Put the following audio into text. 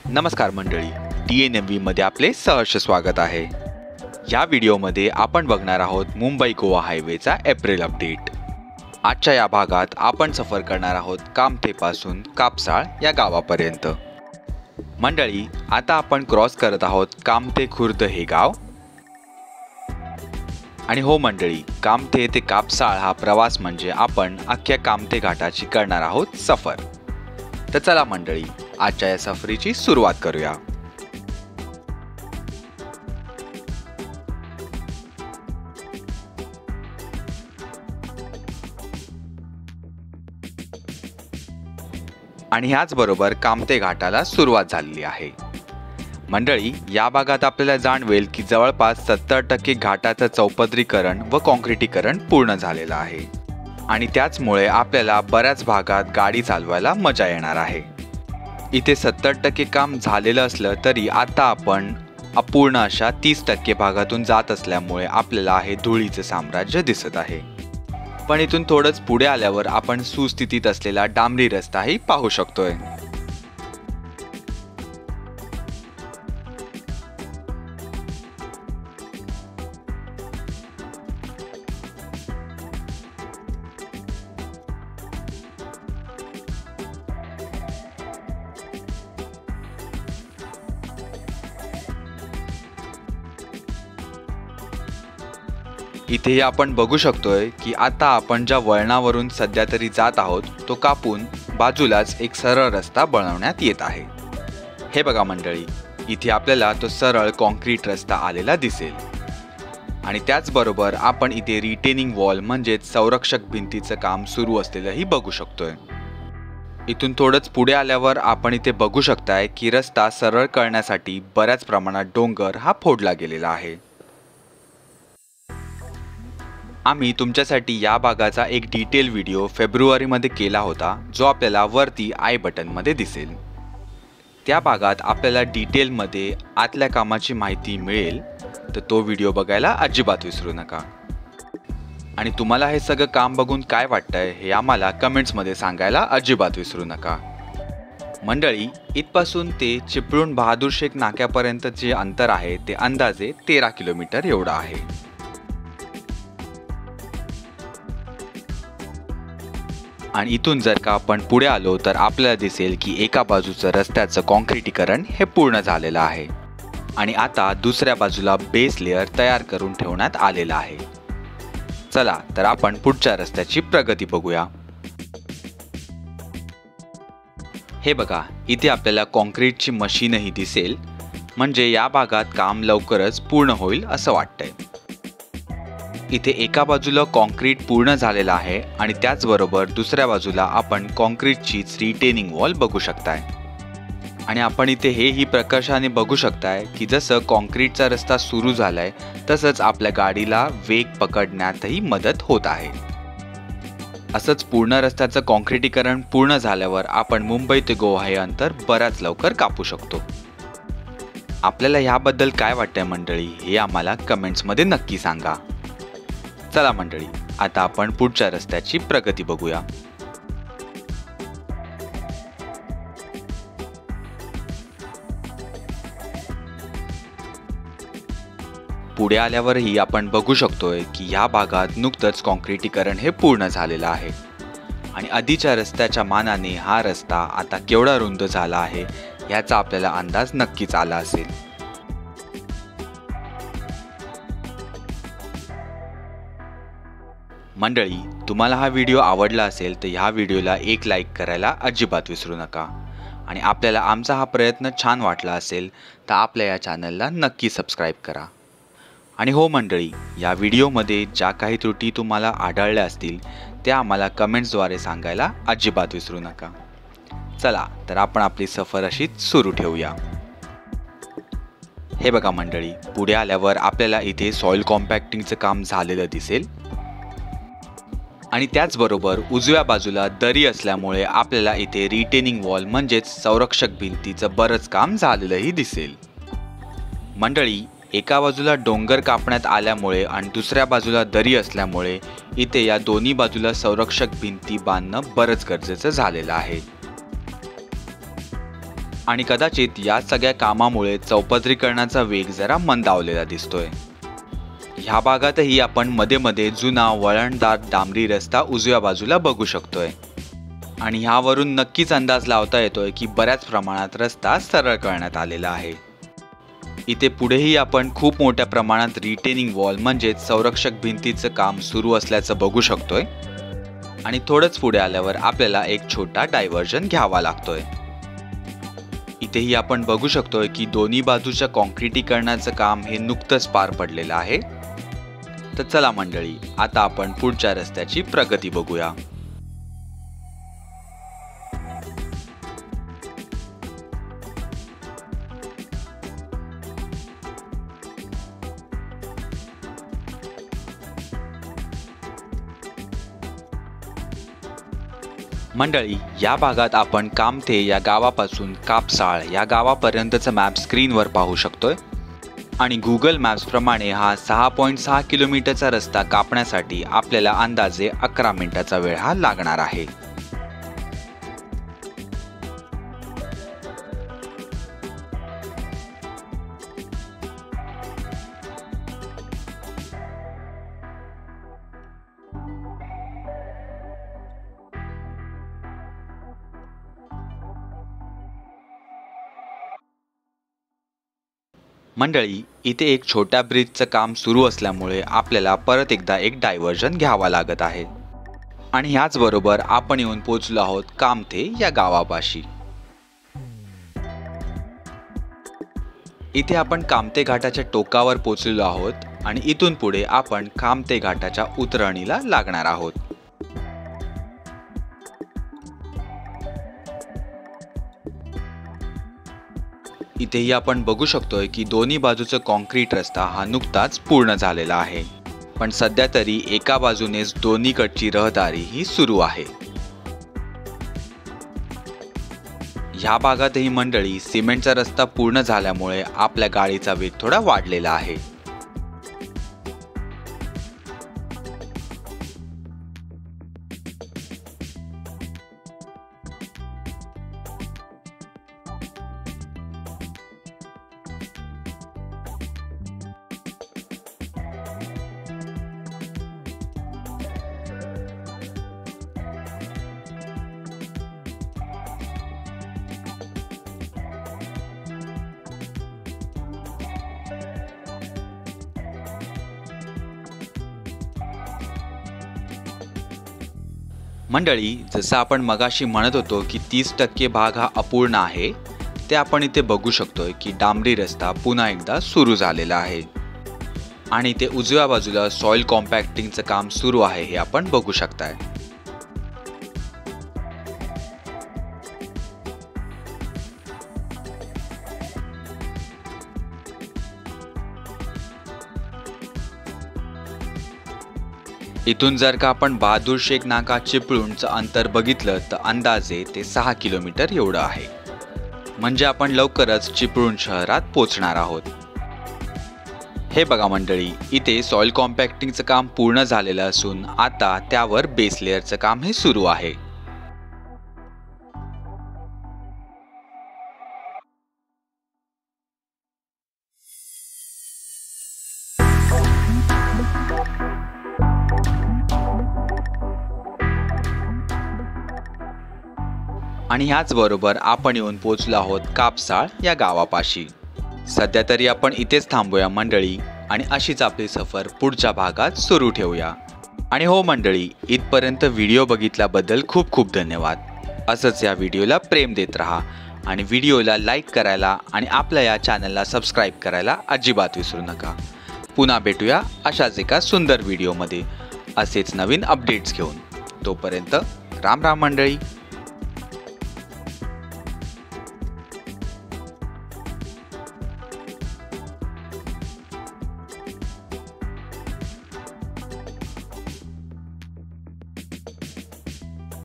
नमस्कार मंडळी, TNMV मध्ये आपले सहर्ष स्वागत आहे। या व्हिडिओमध्ये आपण बघणार आहोत मुंबई गोवा हायवेचा एप्रिल अपडेट। आजच्या या भागात आपण सफर करणार आहोत कामथे पासून कापसाळ या गावापर्यंत। मंडळी, आता आपण क्रॉस करत आहोत कामथे खुर्द हे गाव। आणि हो मंडळी, कामथे ते कापसाळ हा प्रवास म्हणजे आपण अख्ख्या कामथे घाटाची करणार आहोत सफर। तर चला मंडळी, आजच्या या सफरीची सुरुवात करूया। आणि ह्याच बरोबर कामथे घाटाला सुरुवात झालेली आहे। मंडळी, या भागात आपल्याला जाणवेल की जवळपास 70% घाटाचं चौपदरीकरण व काँक्रिटीकरण पूर्ण झालेलं आहे आणि त्याचमुळे आपल्याला बऱ्याच भागात गाडी चालवायला मजा येणार आहे। इथे 70% काम झालेलं असलं तरी आता आपण अपूर्ण अशा 30% भागातून जात असल्यामुळे आपल्याला हे धुळीचे साम्राज्य दिसत आहे। पण इथून थोडंच पुढे आल्यावर आपण सुस्थितीत असलेला डांबरी रस्ताही पाहू शकतोय। इथे आपण बघू शकतोय की आता आपण ज्या वळणावरून सध्या तरी जात आहोत तो कापून बाजूलाच एक सरळ रस्ता बनवण्यात येत आहे। हे बघा मंडळी, इथे आपल्याला तो सरळ काँक्रीट रस्ता आलेला दिसेल आणि त्याचबरोबर आपण इथे रिटेनिंग वॉल म्हणजेच संरक्षक भिंतीचं काम सुरू असलेलंही बघू शकतोय। इथून थोडंच पुढे आल्यावर आपण इथे बघू शकताय की रस्ता सरळ करण्यासाठी बऱ्याच प्रमाणात डोंगर हा फोडला गेलेला आहे। आम्ही तुमच्यासाठी या भागाचा एक डिटेल व्हिडिओ फेब्रुवारीमध्ये केला होता, जो आपल्याला वरती आय बटनमध्ये दिसेल। त्या भागात आपल्याला डिटेलमध्ये आतल्या कामाची माहिती मिळेल, तर तो व्हिडिओ बघायला अजिबात विसरू नका। आणि तुम्हाला हे सगळं काम बघून काय वाटतंय हे आम्हाला कमेंट्समध्ये सांगायला अजिबात विसरू नका। मंडळी, इथपासून ते चिपळूण बहादूर शेख नाक्यापर्यंत जे अंतर आहे ते अंदाजे 13 किलोमीटर एवढं आहे। आणि इथून जर का आपण पुढे आलो तर आपल्याला दिसेल की एका बाजूचं रस्त्याचं काँक्रिटीकरण हे पूर्ण झालेलं आहे आणि आता दुसऱ्या बाजूला बेस लेयर तयार करून ठेवण्यात आलेला आहे। चला तर आपण पुढच्या रस्त्याची प्रगती बघूया। हे बघा, इथे आपल्याला काँक्रीटची मशीनही दिसेल, म्हणजे या भागात काम लवकरच पूर्ण होईल असं वाटतंय। इथे एका बाजूला काँक्रीट पूर्ण झालेला आहे आणि त्याचबरोबर दुसऱ्या बाजूला आपण काँक्रीटचीच रिटेनिंग वॉल बघू शकताय। आणि आपण इथे हेही प्रकर्षाने बघू शकताय की जसं काँक्रीटचा रस्ता सुरू झालाय तसंच आपल्या गाडीला वेग पकडण्यातही मदत होत आहे। असंच पूर्ण रस्त्याचं काँक्रिटीकरण पूर्ण झाल्यावर आपण मुंबई ते गोवा हे अंतर बऱ्याच लवकर कापू शकतो। आपल्याला ह्याबद्दल काय वाटतंय मंडळी, हे आम्हाला कमेंट्समध्ये नक्की सांगा। चला मंडळी, आता आपण पुढच्या रस्त्याची प्रगती बघूया। पुढे आल्यावरही आपण बघू शकतोय की ह्या भागात नुकतंच काँक्रिटीकरण हे पूर्ण झालेलं आहे आणि आधीच्या रस्त्याच्या मानाने हा रस्ता आता केवढा रुंद झाला आहे याचा आपल्याला अंदाज नक्कीच आला असेल। मंडळी, तुम्हाला हा व्हिडिओ आवडला असेल तर ह्या व्हिडिओला एक लाईक करायला अजिबात विसरू नका आणि आपल्याला आमचा हा प्रयत्न छान वाटला असेल तर आपल्या या चॅनलला नक्की सबस्क्राईब करा। आणि हो मंडळी, या व्हिडिओमध्ये ज्या काही त्रुटी तुम्हाला आढळल्या असतील त्या आम्हाला कमेंट्सद्वारे सांगायला अजिबात विसरू नका। चला तर आपण आपली सफर अशीच सुरू ठेवूया। हे बघा मंडळी, पुढे आल्यावर आपल्याला इथे सॉइल कॉम्पॅक्टिंगचं काम झालेलं दिसेल आणि त्याचबरोबर उजव्या बाजूला दरी असल्यामुळे आपल्याला इथे रिटेनिंग वॉल म्हणजेच संरक्षक भिंतीचं बरंच काम झालेलंही दिसेल। मंडळी, एका बाजूला डोंगर कापण्यात आल्यामुळे आणि दुसऱ्या बाजूला दरी असल्यामुळे इथे या दोन्ही बाजूला संरक्षक भिंती बांधणं बरंच गरजेचं झालेलं आहे। आणि कदाचित या सगळ्या कामामुळे चौपदरीकरणाचा वेग जरा मंदावलेला दिसतोय। ह्या भागातही आपण मध्ये मध्ये जुना वळणदार डांबरी रस्ता उजव्या बाजूला बघू शकतोय आणि ह्यावरून नक्कीच अंदाज लावता येतोय की बऱ्याच प्रमाणात रस्ता सरळ करण्यात आलेला आहे। इथे पुढेही आपण खूप मोठ्या प्रमाणात रिटेनिंग वॉल म्हणजे संरक्षक भिंतीचं काम सुरू असल्याचं बघू शकतोय आणि थोडंच पुढे आल्यावर आपल्याला एक छोटा डायव्हर्जन घ्यावा लागतोय। इथेही आपण बघू शकतोय की दोन्ही बाजूच्या कॉन्क्रिटीकरणाचं काम हे नुकतंच पार पडलेलं आहे। तर चला मंडळी, आता आपण पुढच्या रस्त्याची प्रगती बघूया। मंडळी, या भागात आपण कामथे या गावापासून कापसाळ या गावापर्यंतचा मॅप स्क्रीनवर पाहू शकतोय आणि गुगल मॅप्स प्रमाणे हा 6.6 किलोमीटरचा रस्ता कापण्यासाठी आपल्याला अंदाजे 11 मिनिटाचा वेळ हा लागणार आहे। मंडळी, इथे एक छोट्या ब्रिजचं काम सुरू असल्यामुळे आपल्याला परत एकदा एक डायव्हर्जन घ्यावा लागत आहे आणि ह्याचबरोबर आपण येऊन पोहोचलो आहोत कामथे या गावापाशी। इथे आपण कामथे घाटाच्या टोकावर पोहोचलेलो आहोत आणि इथून पुढे आपण कामथे घाटाच्या उतरणीला लागणार आहोत। इथेही आपण बघू शकतोय की दोन्ही बाजूचा कॉन्क्रीट रस्ता हा नुकताच पूर्ण झालेला आहे, पण सध्या तरी एका बाजूनेच दोन्हीकडची रहदारी ही सुरू आहे। ह्या भागातही मंडळी सिमेंटचा रस्ता पूर्ण झाल्यामुळे आपल्या गाडीचा वेग थोडा वाढलेला आहे। मंडळी, जसं आपण मगाशी म्हणत होतो की 30% भाग हा अपूर्ण आहे, ते आपण इथे बघू शकतोय की डांबरी रस्ता पुन्हा एकदा सुरू झालेला आहे आणि ते उजव्या बाजूला सॉइल कॉम्पॅक्टिंगचं काम सुरू आहे हे आपण बघू शकताय। इथून जर का आपण बहादूर शेख नाका चिपळूणचं अंतर बघितलं तर अंदाजे ते 6 किलोमीटर एवढं आहे, म्हणजे आपण लवकरच चिपळूण शहरात पोहोचणार आहोत। हे बघा मंडळी, इथे सॉइल कॉम्पॅक्टिंगचं काम पूर्ण झालेलं असून आता त्यावर बेस लेअरचं काम हे सुरू आहे। आणि ह्याचबरोबर आपण येऊन पोहोचलो आहोत कापसाळ या गावापाशी। सध्या तरी आपण इथेच थांबूया मंडळी आणि अशीच आपली सफर पुढच्या भागात सुरू ठेवूया। आणि हो मंडळी, इथपर्यंत व्हिडिओ बघितल्याबद्दल खूप खूप धन्यवाद। असंच या व्हिडिओला प्रेम देत राहा आणि व्हिडिओला लाईक करायला आणि आपल्या या चॅनलला सबस्क्राईब करायला अजिबात विसरू नका। पुन्हा भेटूया अशाच एका सुंदर व्हिडिओमध्ये असेच नवीन अपडेट्स घेऊन। तोपर्यंत राम राम मंडळी।